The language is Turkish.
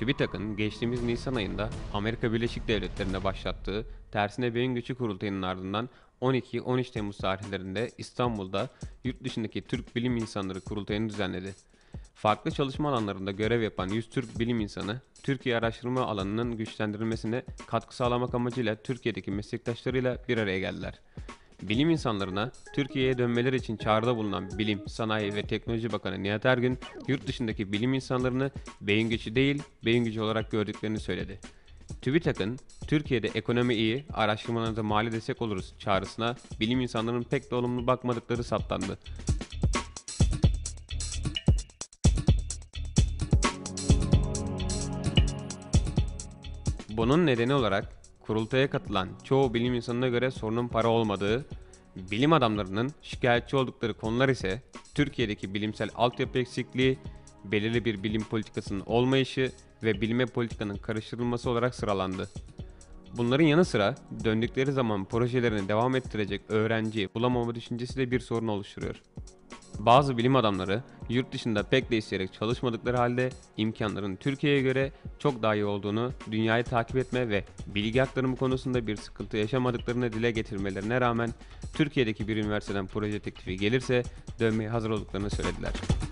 TÜBİTAK'ın geçtiğimiz Nisan ayında Amerika Birleşik Devletleri'nde başlattığı Tersine Beyin Göçü Kurultayı'nın ardından 12-13 Temmuz tarihlerinde İstanbul'da yurt dışındaki Türk bilim insanları kurultayını düzenledi. Farklı çalışma alanlarında görev yapan 100 Türk bilim insanı, Türkiye araştırma alanının güçlendirilmesine katkı sağlamak amacıyla Türkiye'deki meslektaşlarıyla bir araya geldiler. Bilim insanlarına Türkiye'ye dönmeleri için çağrıda bulunan Bilim, Sanayi ve Teknoloji Bakanı Nihat Ergün, yurt dışındaki bilim insanlarını beyin göçü değil, beyin gücü olarak gördüklerini söyledi. TÜBİTAK'ın Türkiye'de ekonomi iyi, araştırmalarınıza mali destek oluruz çağrısına bilim insanlarının pek de olumlu bakmadıkları saptandı. Bunun nedeni olarak kurultaya katılan çoğu bilim insanına göre sorunun para olmadığı, bilim adamlarının şikayetçi oldukları konular ise Türkiye'deki bilimsel altyapı eksikliği, belirli bir bilim politikasının olmayışı ve bilime politikanın karıştırılması olarak sıralandı. Bunların yanı sıra döndükleri zaman projelerini devam ettirecek öğrenci bulamama düşüncesi de bir sorun oluşturuyor. Bazı bilim adamları yurt dışında pek de isteyerek çalışmadıkları halde imkanların Türkiye'ye göre çok daha iyi olduğunu, dünyayı takip etme ve bilgi aktarımı konusunda bir sıkıntı yaşamadıklarını dile getirmelerine rağmen Türkiye'deki bir üniversiteden proje teklifi gelirse dönmeye hazır olduklarını söylediler.